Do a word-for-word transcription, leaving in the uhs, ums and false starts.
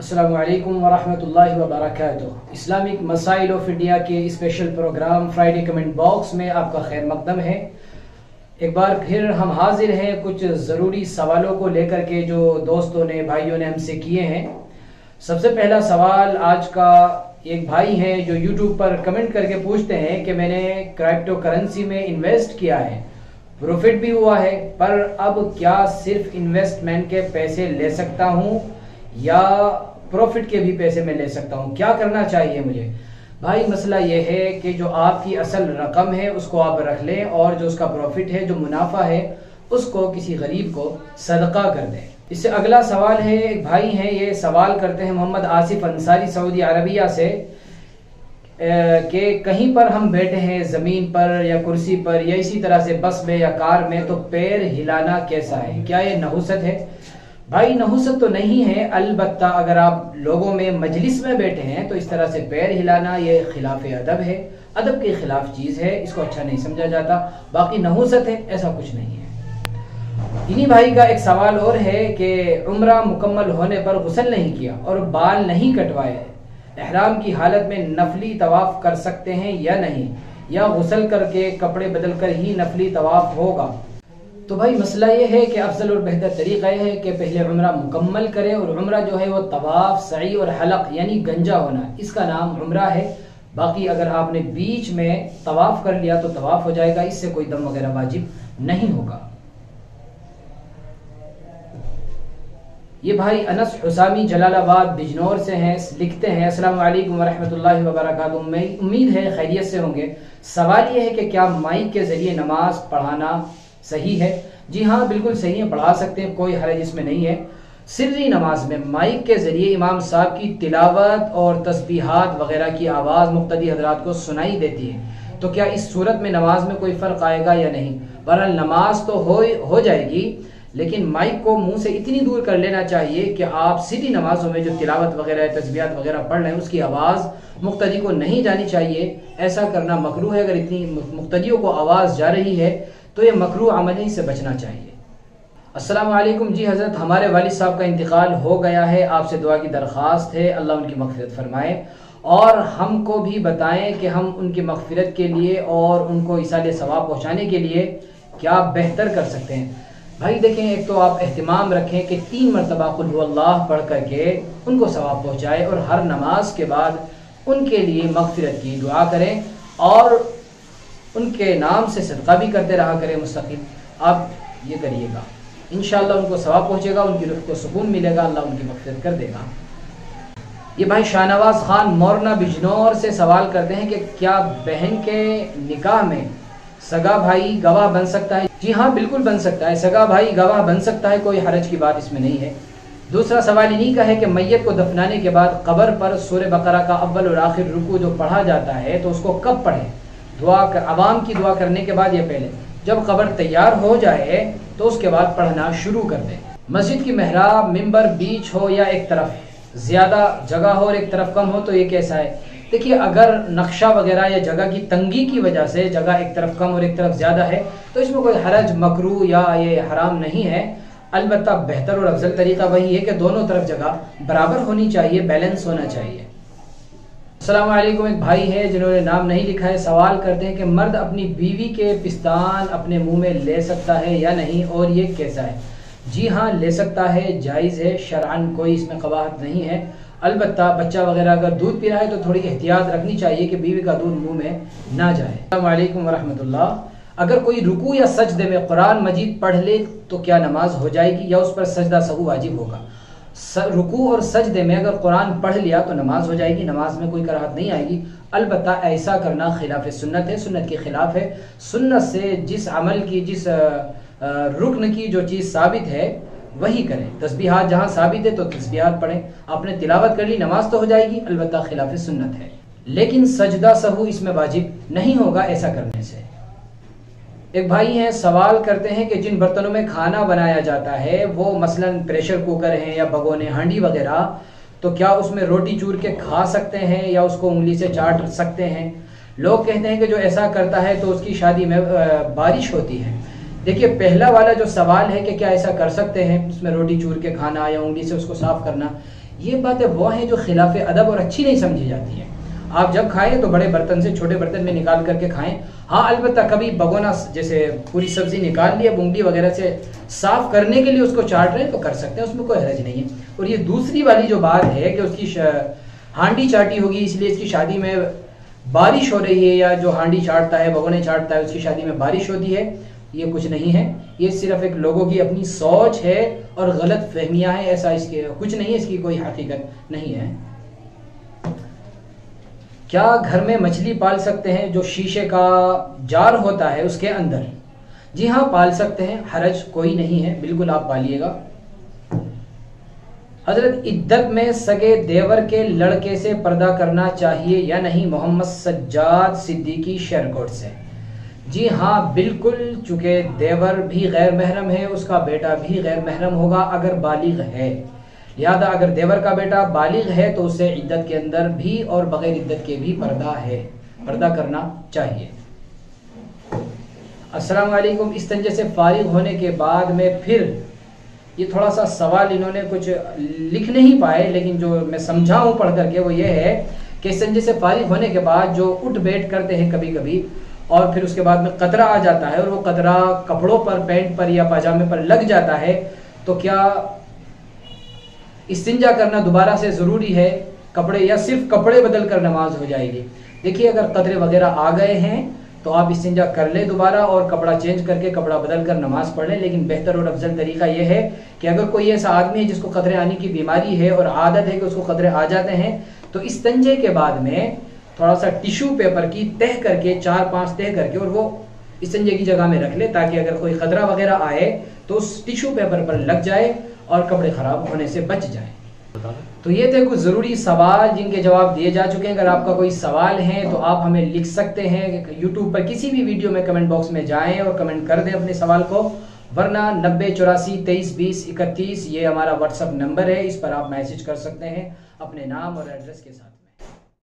अस्सलामु अलैकुम वरहमतुल्लाहि वबरकातुह। इस्लामिक मसाइल ऑफ इंडिया के special programme Friday comment box में आपका खैर मकदम है। एक बार फिर हम हाजिर हैं कुछ ज़रूरी सवालों को लेकर के जो दोस्तों ने भाइयों ने हमसे किए हैं। सबसे पहला सवाल आज का, एक भाई हैं जो यूट्यूब पर कमेंट करके पूछते हैं कि मैंने क्रिप्टो करेंसी में इन्वेस्ट किया है, प्रॉफिट भी हुआ है, पर अब क्या सिर्फ इन्वेस्टमेंट के पैसे ले सकता हूँ या प्रॉफिट के भी पैसे में ले सकता हूँ, क्या करना चाहिए मुझे? भाई मसला यह है कि जो आपकी असल रकम है उसको आप रख लें और जो उसका प्रॉफिट है, जो मुनाफा है, उसको किसी गरीब को सदका कर दें। इससे अगला सवाल है, एक भाई हैं ये सवाल करते हैं मोहम्मद आसिफ अंसारी सऊदी अरबिया से कि कहीं पर हम बैठे हैं ज़मीन पर या कुर्सी पर या इसी तरह से बस में या कार में, तो पैर हिलाना कैसा है, क्या ये नहुसत है? भाई नहुसत तो नहीं है, अलबत्ता अगर आप लोगों में मजलिस में बैठे हैं तो इस तरह से पैर हिलाना ये खिलाफ अदब है, अदब के खिलाफ चीज़ है, इसको अच्छा नहीं समझा जाता। बाकी नहुसत है ऐसा कुछ नहीं है। इन्हीं भाई का एक सवाल और है कि उम्रा मुकम्मल होने पर गुस्ल नहीं किया और बाल नहीं कटवाए, एहराम की हालत में नफली तवाफ कर सकते हैं या नहीं, या गुस्ल करके कपड़े बदल कर ही नफली तवाफ होगा? तो भाई मसला ये है कि अफजल और बेहतर तरीका यह है कि पहले उम्रा मुकम्मल करें, और उम्रा जो है वो तवाफ, सई और हलक यानी गंजा होना, इसका नाम उम्रा है। बाकी अगर आपने बीच में तवाफ कर लिया तो तवाफ हो जाएगा, इससे कोई दम वगैरह वाजिब नहीं होगा। ये भाई अनस हुसामी जलालाबाद बिजनौर से हैं, लिखते हैं अस्सलाम वालेकुम वरहमतुल्लाहि वबरकातुहू। मैं उम्मीद है खैरियत से होंगे। सवाल ये है कि क्या माइक के जरिए नमाज पढ़ाना सही है? जी हाँ, बिल्कुल सही है, पढ़ा सकते हैं, कोई हरज इसमें नहीं है। सिर्री नमाज में माइक के जरिए इमाम साहब की तिलावत और तस्बीहात वगैरह की आवाज़ मुक्तदी हजरात को सुनाई देती है, तो क्या इस सूरत में नमाज में कोई फ़र्क आएगा या नहीं? बहरहाल नमाज तो हो हो जाएगी, लेकिन माइक को मुंह से इतनी दूर कर लेना चाहिए कि आप सीधी नमाजों में जो तिलावत वगैरह तस्बीहात वगैरह पढ़ रहे हैं उसकी आवाज़ मुक्तदी को नहीं जानी चाहिए। ऐसा करना मकरूह है। अगर इतनी मुक्तदियों को आवाज़ जा रही है तो ये मकरूह अमल से बचना चाहिए। अस्सलाम वालेकुम। जी हज़रत, हमारे वालिद साहब का इंतकाल हो गया है, आपसे दुआ की दरख्वास्त है, अल्लाह उनकी मग़फ़िरत फरमाए और हमको भी बताएं कि हम उनकी मग़फ़िरत के लिए और उनको इसाले सवाब पहुँचाने के लिए क्या बेहतर कर सकते हैं। भाई देखें, एक तो आप एहतिमाम रखें कि तीन मरतबा कुल हुवल्लाह पढ़ करके उनको सवाब पहुँचाए और हर नमाज के बाद उनके लिए मग़फ़िरत की दुआ करें और उनके नाम से सदका भी करते रहा करें मुस्तक़िल। आप ये करिएगा, इंशाअल्लाह उनको सवाब पहुँचेगा, उनकी रूह को सुकून मिलेगा, अल्लाह उनकी मग़फ़िरत कर देगा। ये भाई शाहनवाज खान मोरना बिजनौर से सवाल करते हैं कि क्या बहन के निकाह में सगा भाई गवाह बन सकता है? जी हाँ, बिल्कुल बन सकता है, सगा भाई गवाह बन सकता है, कोई हरज की बात इसमें नहीं है। दूसरा सवाल इन्हीं का है कि मैयत को दफनाने के बाद कब्र पर सूरह बकरा का अव्वल और आखिर रुकू जो पढ़ा जाता है तो उसको कब पढ़ें? दुआ कर, आवाम की दुआ करने के बाद या पहले? जब कब्र तैयार हो जाए तो उसके बाद पढ़ना शुरू कर दें। मस्जिद की मेहराब, मिंबर बीच हो या एक तरफ ज़्यादा जगह हो और एक तरफ कम हो, तो ये कैसा है? देखिए, अगर नक्शा वगैरह या जगह की तंगी की वजह से जगह एक तरफ कम और एक तरफ ज़्यादा है तो इसमें कोई हरज, मकरूह या ये हराम नहीं है। अलबत्ता बेहतर और अफजल तरीका वही है कि दोनों तरफ जगह बराबर होनी चाहिए, बैलेंस होना चाहिए। अस्सलाम वालेकुम। एक भाई है जिन्होंने नाम नहीं लिखा है, सवाल करते हैं कि मर्द अपनी बीवी के पिस्तान अपने मुंह में ले सकता है या नहीं और ये कैसा है? जी हाँ, ले सकता है, जायज़ है, शरअन कोई इसमें कबाहत नहीं है। अलबत्ता बच्चा वगैरह अगर दूध पी रहा है तो थोड़ी एहतियात रखनी चाहिए कि बीवी का दूध मुंह में ना जाए। अस्सलाम वालेकुम वरहमतुल्लाह। अगर कोई रुकू या सजदे में कुरान मजीद पढ़ ले तो क्या नमाज हो जाएगी या उस पर सजदा सहू वाजिब होगा? रुकू और सजदे में अगर कुरान पढ़ लिया तो नमाज हो जाएगी, नमाज में कोई कराहत नहीं आएगी। अलबत्ता ऐसा करना खिलाफ सुन्नत है, सुन्नत के खिलाफ है। सुन्नत से जिस अमल की, जिस रुकन की जो चीज़ साबित है वही करें। तस्बीहात जहाँ साबित है तो तस्बीहात पढ़ें, आपने तिलावत कर ली, नमाज तो हो जाएगी, अलबत्ता खिलाफ सुन्नत है। लेकिन सजदा सहू इसमें वाजिब नहीं होगा ऐसा करने से। एक भाई हैं सवाल करते हैं कि जिन बर्तनों में खाना बनाया जाता है वो मसलन प्रेशर कुकर हैं या भगोने, हांडी वगैरह, तो क्या उसमें रोटी चूर के खा सकते हैं या उसको उंगली से चाट सकते हैं? लोग कहते हैं कि जो ऐसा करता है तो उसकी शादी में बारिश होती है। देखिए, पहला वाला जो सवाल है कि क्या ऐसा कर सकते हैं, उसमें रोटी चूर के खाना या उंगली से उसको साफ करना, ये बातें वो हैं जो खिलाफ अदब और अच्छी नहीं समझी जाती हैं। आप जब खाएं तो बड़े बर्तन से छोटे बर्तन में निकाल करके खाएं। हाँ, अलबत्ता कभी भगोना जैसे पूरी सब्जी निकाल लिया बूंदी वगैरह से साफ करने के लिए उसको चाट रहे हैं तो कर सकते हैं, उसमें कोई हर्ज नहीं है। और ये दूसरी वाली जो बात है कि उसकी हांडी चाटी होगी इसलिए इसकी शादी में बारिश हो रही है, या जो हांडी चाटता है भगोने चाटता है उसकी शादी में बारिश होती है, ये कुछ नहीं है। ये सिर्फ एक लोगों की अपनी सोच है और गलत फहमियां हैं, ऐसा इसके कुछ नहीं है, इसकी कोई हकीकत नहीं है। क्या घर में मछली पाल सकते हैं जो शीशे का जार होता है उसके अंदर? जी हाँ, पाल सकते हैं, हरज कोई नहीं है, बिल्कुल आप पालिएगा। हजरत, इद्दत में सगे देवर के लड़के से पर्दा करना चाहिए या नहीं? मोहम्मद सज्जाद सिद्दीकी शेरकोट से। जी हाँ, बिल्कुल, चूंकि देवर भी गैर महरम है, उसका बेटा भी गैर महरम होगा अगर बालिग है। लिहाजा अगर देवर का बेटा बालिग है तो उसे इद्दत के अंदर भी और बगैर इद्दत के भी पर्दा है, पर्दा करना चाहिए। अस्सलाम वालेकुम। इस्तंजे से फारिग होने के बाद में फिर, ये थोड़ा सा सवाल इन्होंने कुछ लिख नहीं पाए, लेकिन जो मैं समझा हूँ पढ़ करके वो ये है कि इस्तंजे से फारिग होने के बाद जो उठ बैठ करते हैं कभी कभी, और फिर उसके बाद में कतरा आ जाता है और वो कतरा कपड़ों पर, पैंट पर या पाजामे पर लग जाता है, तो क्या इस्तिंजा करना दोबारा से ज़रूरी है कपड़े, या सिर्फ कपड़े बदल कर नमाज हो जाएगी? देखिए, अगर कतरे वगैरह आ गए हैं तो आप इस्तिंजा कर ले दोबारा और कपड़ा चेंज करके कपड़ा बदल कर नमाज पढ़ लें। लेकिन बेहतर और अफजल तरीका यह है कि अगर कोई ऐसा आदमी है जिसको कतरे आने की बीमारी है और आदत है कि उसको कतरे आ जाते हैं, तो इस्तिंजे के बाद में थोड़ा सा टिश्यू पेपर की तह करके, चार पांच तह करके, और वो इस्तिंजे की जगह में रख ले, ताकि अगर कोई खतरा वगैरह आए तो उस टिश्यू पेपर पर लग जाए और कपड़े खराब होने से बच जाए। तो ये थे कुछ ज़रूरी सवाल जिनके जवाब दिए जा चुके हैं। अगर आपका कोई सवाल है तो आप हमें लिख सकते हैं यूट्यूब पर किसी भी वीडियो में, कमेंट बॉक्स में जाएं और कमेंट कर दें अपने सवाल को, वरना नब्बे चौरासी तेईस बीस इकतीस ये हमारा व्हाट्सअप नंबर है, इस पर आप मैसेज कर सकते हैं अपने नाम और एड्रेस के साथ।